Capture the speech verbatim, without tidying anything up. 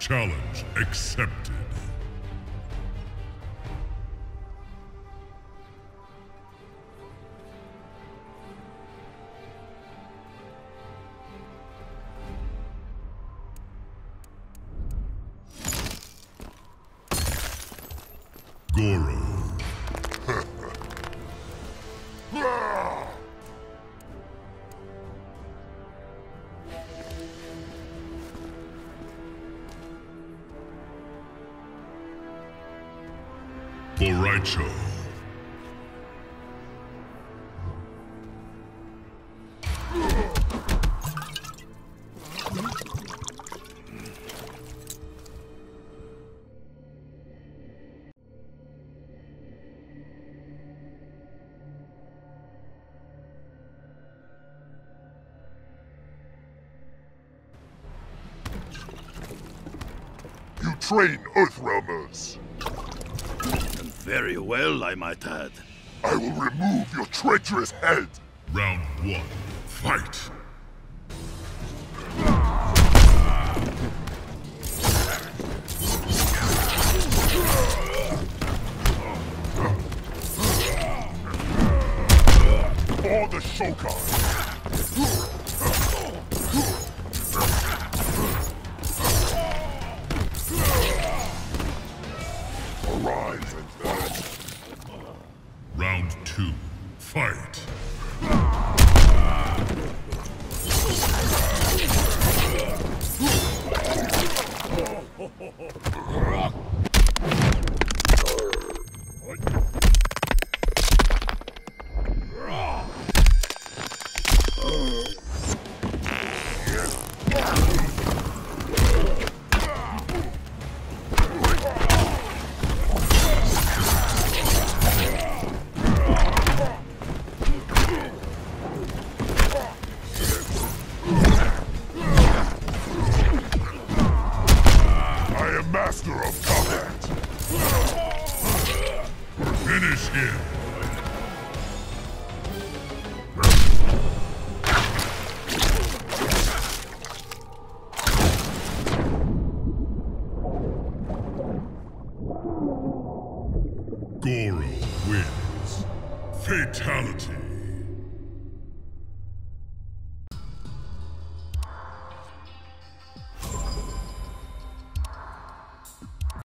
Challenge accepted. Goro. Boraicho. You train Earthrealmers. Very well, I might add. I will remove your treacherous head! Round one, fight! For the Shokan! Arise and burn! Round two, fight! Master of combat! Finish him! Goro wins. Fatality.